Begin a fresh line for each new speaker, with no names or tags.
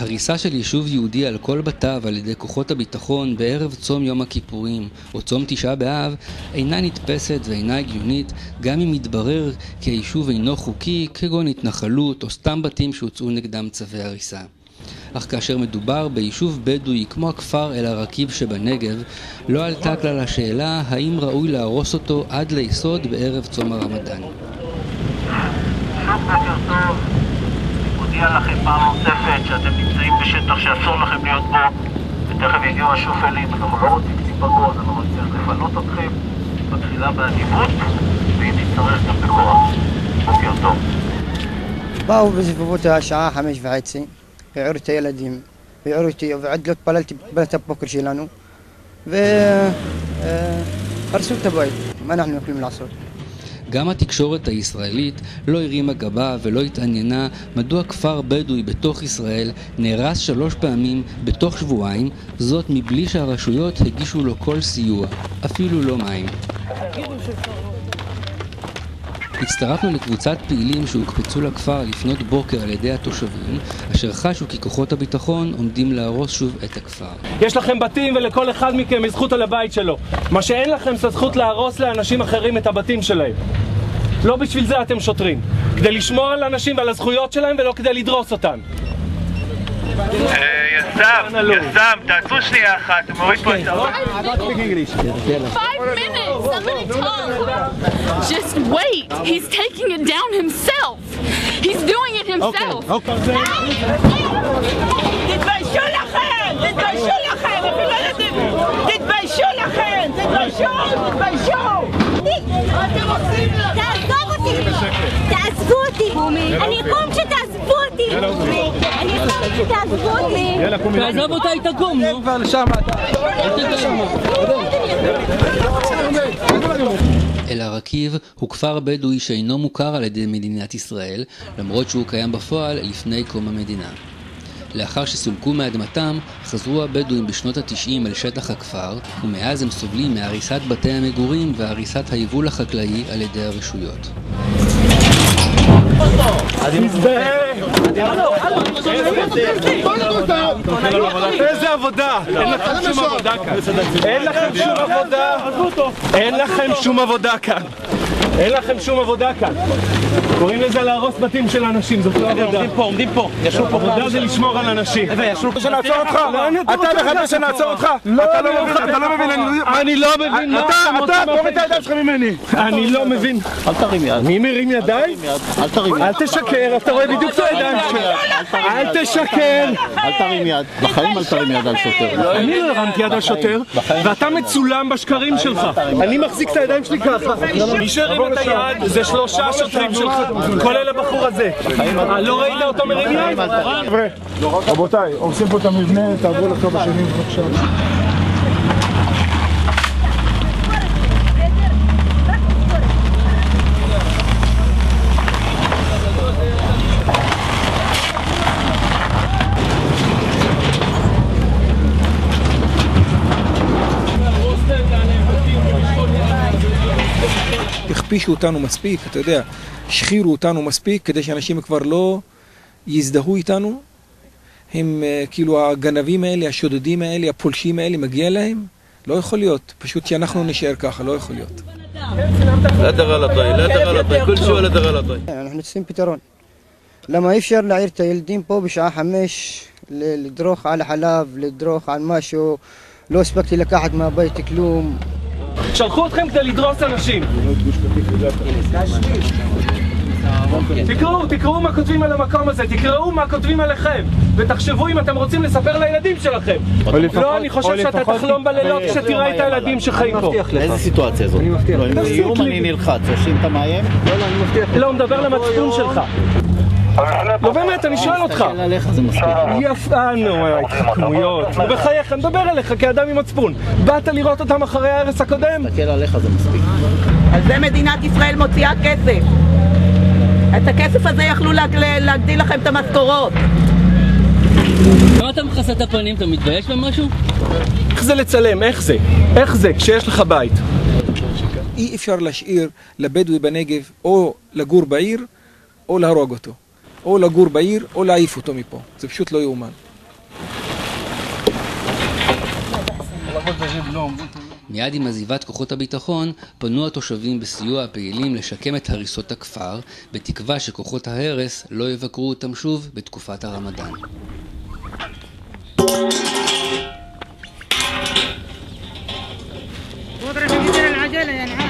הריסה של יישוב יהודי על כל בתיו על ידי כוחות הביטחון בערב צום יום הכיפורים או צום תשעה באב אינה נתפסת ואינה הגיונית, גם אם מתברר כי היישוב אינו חוקי, כגון התנחלות או סתם בתים שהוצאו נגדם צווי הריסה. אך כאשר מדובר ביישוב בדואי כמו הכפר אל-עראקיב שבנגב, לא עלתה כלל השאלה האם ראוי להרוס אותו עד ליסוד בערב צום הרמדאן.
מודיע לכם פעם נוספת שאתם נמצאים בשטח שאסור לכם להיות בו, ותכף יגיעו השופלים. אנחנו לא רוצים שתיפגעו, אז אנחנו נצטרך לפנות אתכם בתחילה באדיבות, ואם נצטרך גם בכוח. בוקר טוב.
באו בסביבות השעה 5:30, העירו את הילדים, העירו אותי, ועד לא התפללתי בתפילת הבוקר שלנו, והרסו את הבית. מה אנחנו יכולים לעשות?
גם התקשורת הישראלית לא הרימה גבה ולא התעניינה מדוע כפר בדואי בתוך ישראל נהרס 3 פעמים בתוך שבועיים, זאת מבלי שהרשויות הגישו לו כל סיוע, אפילו לא מים. הצטרפנו לקבוצת פעילים שהוקפצו לכפר לפנות בוקר על ידי התושבים, אשר חשו כי כוחות הביטחון עומדים להרוס שוב את הכפר.
יש לכם בתים ולכל אחד מכם יש זכות על הבית שלו. מה שאין לכם זה זכות להרוס לאנשים אחרים את הבתים שלהם. לא בשביל זה אתם שוטרים. כדי לשמור על אנשים ועל הזכויות שלהם ולא כדי לדרוס אותם.
יסם, תעשו שנייה אחת, מוריד פה את האור.
5 minutes, somebody talk. Just wait, he's taking it down himself. He's doing it himself.
תתביישו לכם, תתביישו לכם, אפילו ילדים. תתביישו לכם, תתביישו. אתם עושים לך.
תעזבו אותי. אני אקום כשתעזבו אותי. אני אקום כשתעזבו אותי.
תעזוב אותה, היא תקום, נו. כבר לשם, אל-עראקיב הוא כפר בדואי שאינו מוכר על ידי מדינת ישראל, למרות שהוא קיים בפועל לפני קום המדינה. לאחר שסולקו מאדמתם, חזרו הבדואים בשנות ה-90 אל שטח הכפר, ומאז הם סובלים מהריסת בתי המגורים והריסת היבול החקלאי על ידי הרשויות.
איזה עבודה? אין לכם שום עבודה כאן. אין לכם שום עבודה. אין לכם שום עבודה כאן. אין לכם שום עבודה כאן. קוראים לזה להרוס בתים של אנשים, זאת לא עבודה.
עומדים פה.
עבודה זה לשמור על אנשים.
שנעצור אותך? אתה מחכה שנעצור אותך? אתה לא מבין,
אני לא מבין.
אתה תוריד את הידיים שלך ממני.
אני לא מבין.
אל תרים יד.
מי מרים ידיים?
אל תרים יד.
אל תשקר, אתה רואה בדיוק את הידיים שלך. אל תשקר.
אל תרים יד. בחיים אל תרים יד על שוטר.
אני לא הרמתי יד על שוטר, ואתה מצולם בשקרים שלך. אני מחזיק את הידיים שלי ככה. מי שהרים את היד זה 3 שוטרים שלך, כולל הבחור הזה. לא ראית אותו מרים יד?
חבר'ה, רבותיי, עושים פה את המבנה, תעברו לקו השני בבקשה. הכפישו אותנו מספיק, אתה יודע, שחירו אותנו מספיק כדי שאנשים כבר לא יזדהו איתנו. הם כאילו הגנבים האלה, השודדים האלה, הפולשים האלה, מגיע להם? לא יכול להיות, פשוט שאנחנו נשאר ככה, לא יכול להיות. אנחנו צריכים פתרון. למה אי אפשר להעיר את הילדים פה בשעה 5 לדרוך על החלב, לדרוך על משהו, לא הספקתי לקחת מהבית כלום.
שלחו אתכם כדי לדרוס אנשים. תקראו מה כותבים על המקום הזה, תקראו מה כותבים עליכם, ותחשבו אם אתם רוצים לספר לילדים שלכם. לא, אני חושב שאתה תחלום בלילות כשתראה את הילדים שחיים פה.
איזה סיטואציה זאת?
אני מבטיח.
אם זה איום אני נלחץ, או שאם אתה מאיים?
לא, אני מבטיח.
לא, מדבר למצפון שלך. לא באמת, אני שואל אותך.
תסתכל עליך, זה מספיק.
יפה, נו, כמויות. בחייך, מדבר עליך כאדם עם מצפון. באת לראות אותם אחרי ההרס הקודם?
תסתכל עליך, זה מספיק.
על זה מדינת ישראל מוציאה כסף. את הכסף הזה יכלו להגדיל לכם את המשכורות.
למה אתה מכסה את הפנים? אתה מתבייש במשהו?
איך זה לצלם? איך זה? איך זה כשיש לך בית?
אי אפשר להשאיר לבדואי בנגב או לגור בעיר או להרוג אותו. או לגור בעיר או להעיף אותו מפה. זה פשוט לא יאומן.
מיד עם עזיבת כוחות הביטחון פנו התושבים בסיוע הפעילים לשקם את הריסות הכפר, בתקווה שכוחות ההרס לא יבקרו אותם שוב בתקופת הרמדאן.
وضرب في العجلة يعني